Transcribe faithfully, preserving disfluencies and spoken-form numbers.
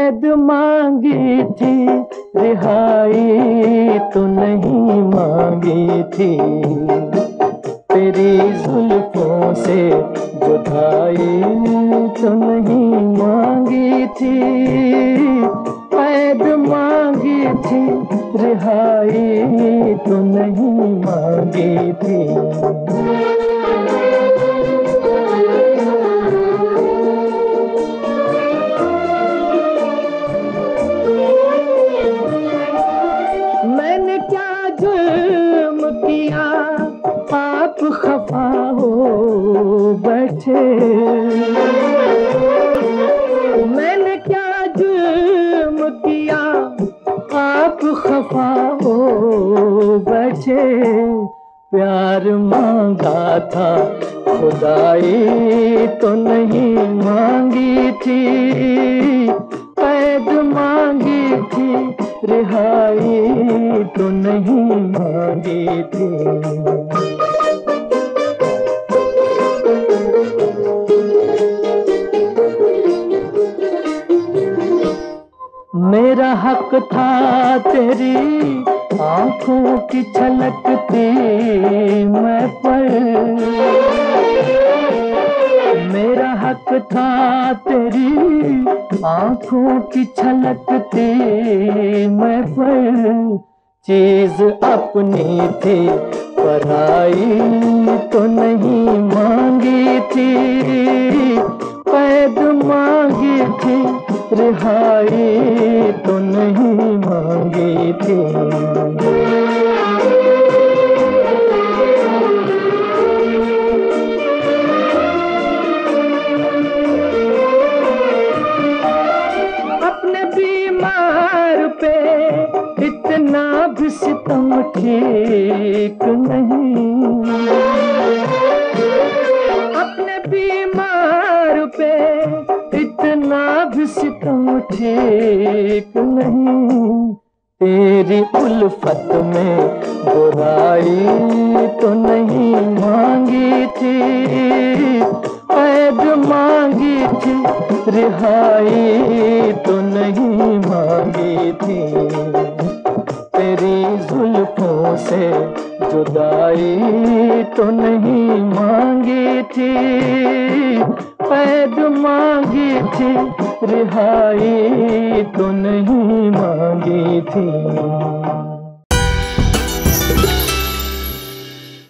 कैद मांगी थी, रिहाई तो नहीं मांगी थी। तेरी जुल्फों से जुदाई तो नहीं मांगी थी। कैद मांगी थी, रिहाई तो नहीं मांगी थी। मैंने क्या जुल्म किया, आप खफा हो बैठे। मैंने क्या जुल्म किया, आप खफा हो बैठे। प्यार मांगा था, खुदाई तो नहीं मांगी थी। कैद मांगी थी, रिहाई तो नहीं मांगी थी। मेरा हक था तेरी आंखों की छलकती मैं पर। मेरा हक था तेरी आंखों की छलकती मैं पर। चीज अपनी थी, पराई तो नहीं मांगी थी। कैद मांगी थी, रिहाई तो नहीं मांगी थी। अपने बीमार पे इतना भी सितम ठीक नहीं। अपने बीमार पे इतना भी सितम ठीक नहीं। तेरी उल्फत में बुराई तो नहीं मांगी थी। कैद मांगी थी, रिहाई तो नहीं मांगी थी। तेरी जुल्फों से जुदाई तो नहीं मांगी थी। कैद मांगी थी, रिहाई तो नहीं मांगी थी।